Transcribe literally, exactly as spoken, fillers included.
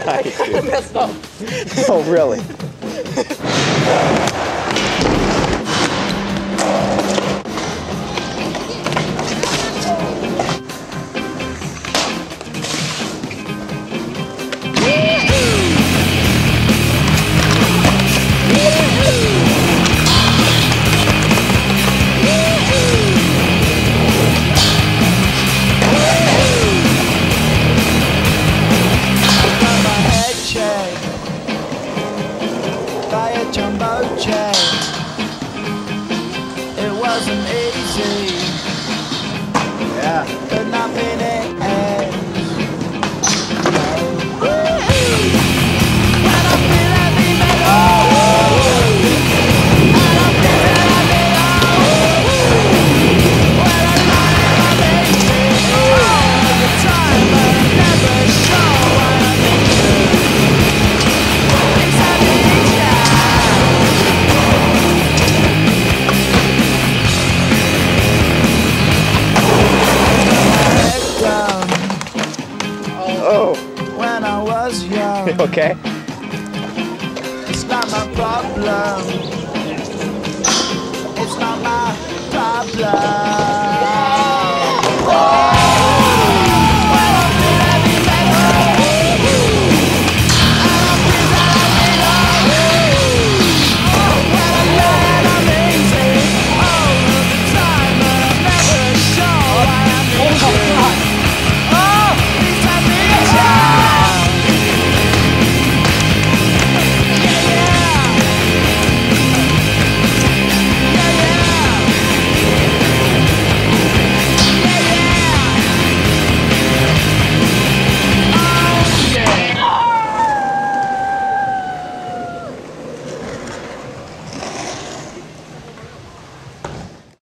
Nice, dude. Messed up. Oh, really? By a jumbo jet. It wasn't easy. Yeah. But nothing it ends. Oh. When I was young. Okay. It's not my problem. It's not my problem.